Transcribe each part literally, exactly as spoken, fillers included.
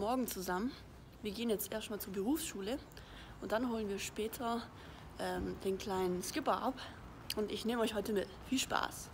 Morgen zusammen. Wir gehen jetzt erstmal zur Berufsschule und dann holen wir später ähm, den kleinen Skipper ab. Und ich nehme euch heute mit. Viel Spaß!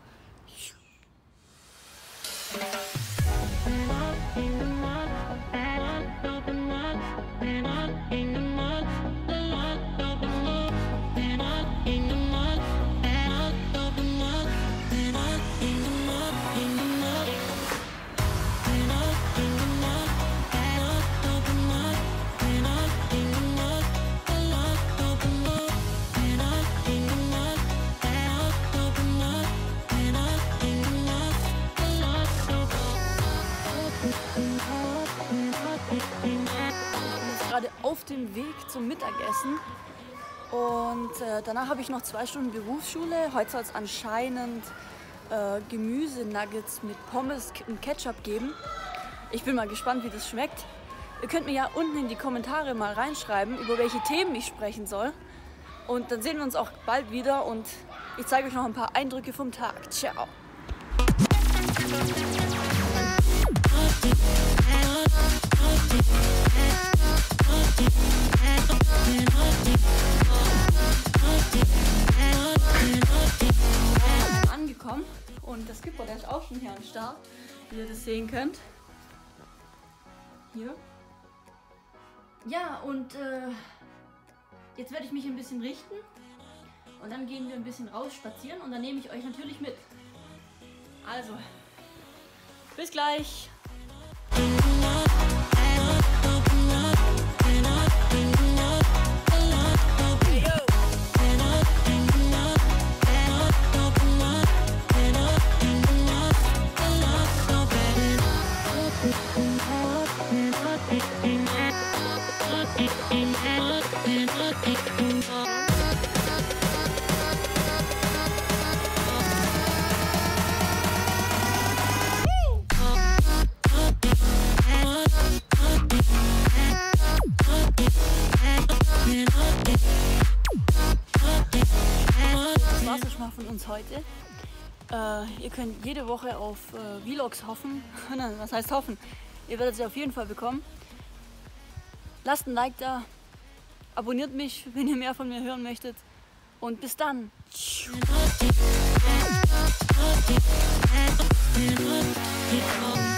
Gerade auf dem Weg zum Mittagessen und äh, danach habe ich noch zwei Stunden Berufsschule. Heute soll es anscheinend äh, Gemüse-Nuggets mit Pommes und Ketchup geben. Ich bin mal gespannt, wie das schmeckt. Ihr könnt mir ja unten in die Kommentare mal reinschreiben, über welche Themen ich sprechen soll. Und dann sehen wir uns auch bald wieder und ich zeige euch noch ein paar Eindrücke vom Tag. Ciao! Angekommen und der Skipper, der ist auch schon hier am Start, wie ihr das sehen könnt. Hier. Ja, und äh, jetzt werde ich mich ein bisschen richten und dann gehen wir ein bisschen raus spazieren und dann nehme ich euch natürlich mit. Also, bis gleich! Das war's schon mal von uns heute. Äh, ihr könnt jede Woche auf äh, Vlogs hoffen. Was heißt hoffen? Ihr werdet sie auf jeden Fall bekommen. Lasst ein Like da, abonniert mich, wenn ihr mehr von mir hören möchtet. Und bis dann. Tschüss.